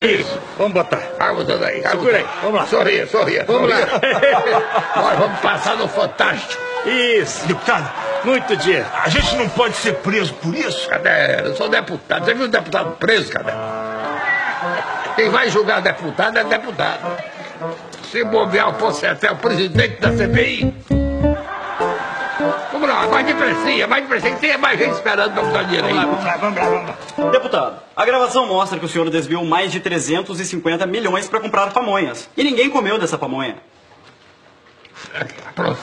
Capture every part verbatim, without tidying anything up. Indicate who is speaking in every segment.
Speaker 1: Isso. Vamos botar.
Speaker 2: Vamos tudo aí.
Speaker 1: Segura aí. Vamos lá.
Speaker 2: Sorria, sorria.
Speaker 1: Vamos
Speaker 2: sorria.
Speaker 1: lá.
Speaker 2: Nós vamos passar no Fantástico.
Speaker 1: Isso.
Speaker 3: Deputado,
Speaker 1: Muito dia.
Speaker 3: a gente não pode ser preso por isso?
Speaker 2: Cadê? Eu sou deputado. Você viu o deputado preso, cadê? Quem vai julgar deputado é deputado. Se bobear, eu posso ser até o presidente da C P I. Vamos lá, mais depressa, mais depressa. Tem mais gente esperando pra botar dinheiro aí.
Speaker 3: Vamos lá, vamos lá, vamos lá.
Speaker 4: Deputado, a gravação mostra que o senhor desviou mais de trezentos e cinquenta milhões para comprar pamonhas. E ninguém comeu dessa pamonha.
Speaker 2: Pronto.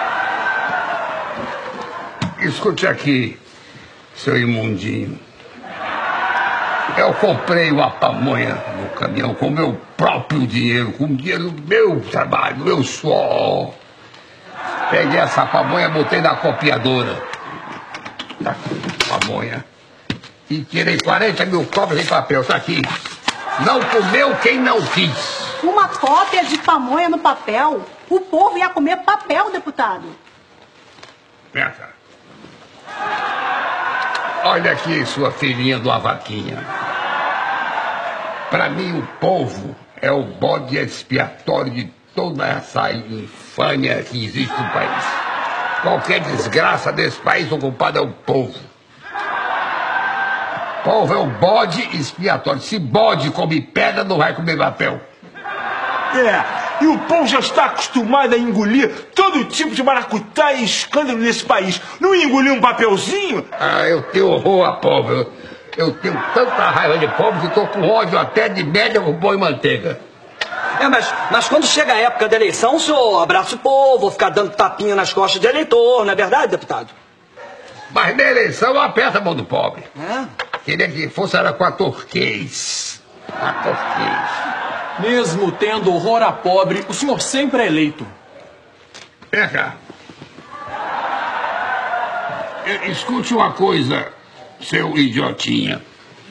Speaker 2: Escute aqui, seu imundinho. Eu comprei uma pamonha no caminhão com meu próprio dinheiro, com o dinheiro do meu trabalho, do meu suor. Peguei essa pamonha, botei na copiadora. Tá aqui, pamonha. E tirei quarenta mil cópias em papel, tá aqui. Não comeu quem não quis.
Speaker 5: Uma cópia de pamonha no papel? O povo ia comer papel, deputado.
Speaker 2: Vem cá. Olha aqui, sua filhinha do vaquinha. Para mim, o povo é o bode expiatório de toda essa infâmia que existe no país. Qualquer desgraça desse país, o culpado é o povo. O povo é o bode expiatório. Se bode come pedra, não vai comer papel.
Speaker 3: É, e o povo já está acostumado a engolir todo tipo de maracutá e escândalo nesse país. Não engolir um papelzinho?
Speaker 2: Ah, eu tenho horror a pobre. Eu, eu tenho tanta raiva de pobre que estou com ódio até de média com pão e manteiga.
Speaker 6: É, mas, mas quando chega a época da eleição, o senhor abraça o povo, fica dando tapinha nas costas do eleitor, não é verdade, deputado?
Speaker 2: Mas na eleição aperta a mão do pobre.
Speaker 6: É?
Speaker 2: Queria que fosse era com a Torquês. A Torquês.
Speaker 7: Mesmo tendo horror a pobre, o senhor sempre é eleito.
Speaker 2: Vem cá. E- Escute uma coisa, seu idiotinha.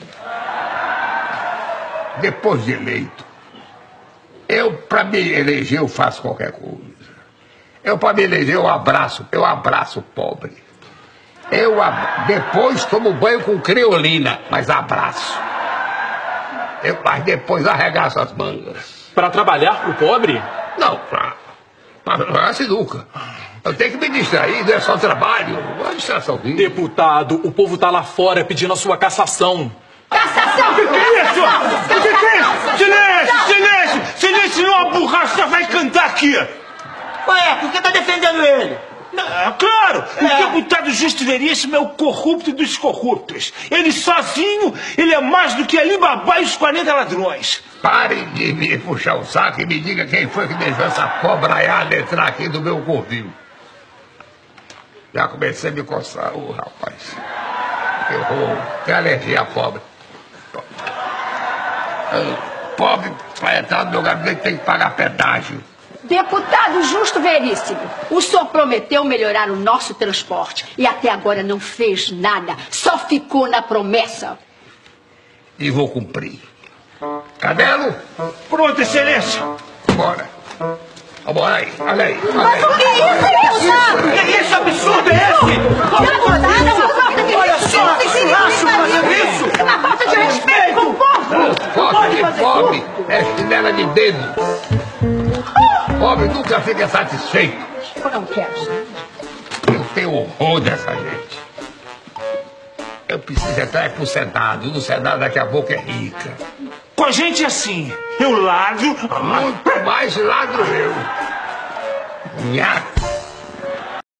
Speaker 2: Depois de eleito, eu, pra me eleger, eu faço qualquer coisa. Eu, pra me eleger, eu abraço, eu abraço o pobre. Eu, ab- depois, tomo banho com creolina, mas abraço. Eu, mas depois arregaço as mangas.
Speaker 7: Para trabalhar pro pobre?
Speaker 2: Não, pra, pra jogar sinuca. Eu tenho que me distrair, não é só trabalho. Uma distraçãozinha.
Speaker 7: Deputado, o povo tá lá fora pedindo a sua cassação.
Speaker 5: Cassação!
Speaker 3: O que é isso? O que é isso? Silêncio, silêncio! Silêncio, senão a borracha vai cantar aqui!
Speaker 6: Ué, por que tá defendendo ele?
Speaker 3: Ah, claro! O deputado Justo Veríssimo é o corrupto dos corruptos. Ele sozinho, ele é mais do que Alibaba e os quarenta ladrões.
Speaker 2: Parem de me puxar o saco e me diga quem foi que deixou essa cobraiada entrar aqui no meu covil. Já comecei a me coçar, ô rapaz. Eu vou ter alergia a pobre. Ah, Pobre, para entrar no meu gabinete tem que pagar pedágio.
Speaker 8: Deputado Justo Veríssimo, o senhor prometeu melhorar o nosso transporte e até agora não fez nada, só ficou na promessa.
Speaker 2: E vou cumprir. Cadelo?
Speaker 3: Pronto, excelência!
Speaker 2: Bora. Bora aí, olha aí. Olha
Speaker 5: Mas o
Speaker 2: aí.
Speaker 5: que é isso, deputado?
Speaker 3: Que esse absurdo é esse?
Speaker 5: Olha só, que acho fazendo isso!
Speaker 8: Uma falta de respeito com o povo!
Speaker 2: Foto de pobre é chinela de dedo. Pobre nunca fica satisfeito.
Speaker 8: Eu não quero.
Speaker 2: Eu tenho horror dessa gente. Eu preciso entrar pro Senado. No Senado daqui a pouco é rica.
Speaker 3: Com a gente é assim. Eu ladro.
Speaker 2: Muito mais ladro eu. Nhaca.